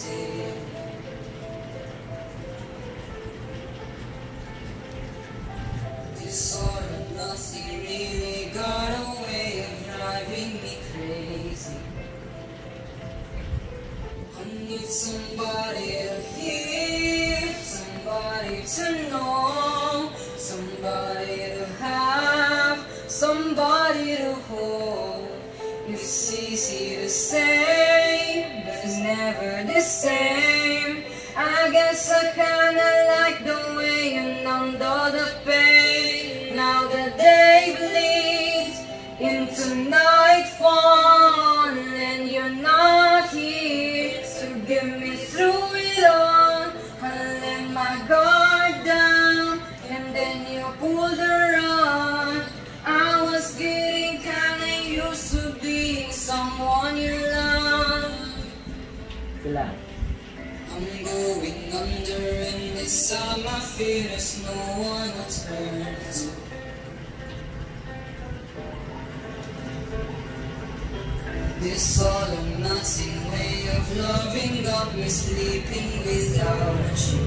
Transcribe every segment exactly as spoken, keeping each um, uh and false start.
say. This all or nothing really got a way of driving me crazy. I need somebody to hear, somebody to know, somebody to have, somebody to hold. It's easy to say, but it's never the same. I guess I kinda like the way you numbed all the pain. Now the day bleeds into nightfall, and you're not here to get me through it all. I let my guard down, and then you pulled the rug. I was getting kinda used to being someone you love. I'm going under, and this time I feel there's no one to turn to. This all or nothing way of loving got me sleeping without you.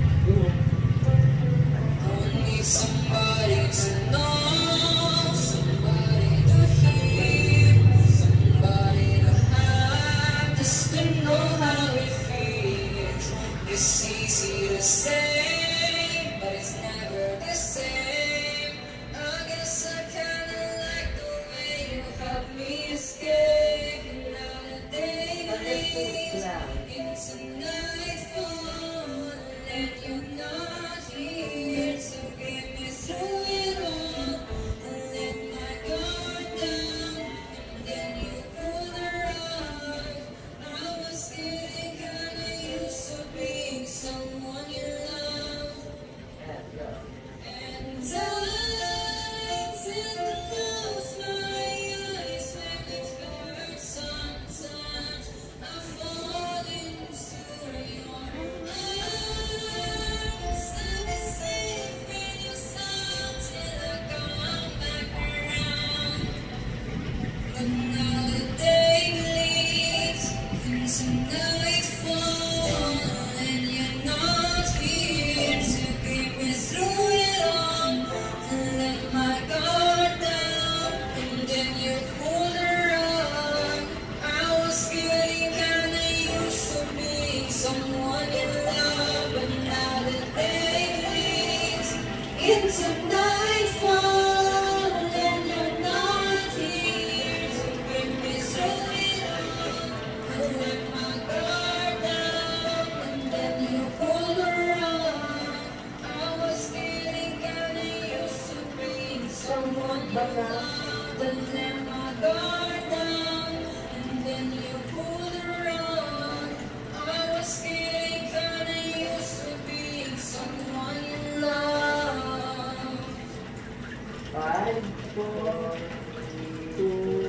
I need somebody to know, somebody to hear, somebody to have, just to know how it feels. It's easy to say, but it's never the same. I guess I kinda like the way you help me escape. And now the day bleeds into nightfall, and you're not here to get me through it all. I let my guard down, and then you pulled the rug. I was getting kinda used to being someone you love. And I tend to close my eyes when it hurts sometimes. I fall into your arms. I'll be safe in your sound till I come back around. But now the day bleeds into nightfall, and you're not here to get me through it all. I let my guard down, and then you pulled the rug. I was getting kinda used to being someone you love, but now the day bleeds into nightfall, and you're not here to get me through it all. I let my guard down, and then you pulled the rug. I was getting kinda used to being someone you loved. I let my guard down, and then you pulled the rug. I was getting kinda used to being someone you love. Five, four, two,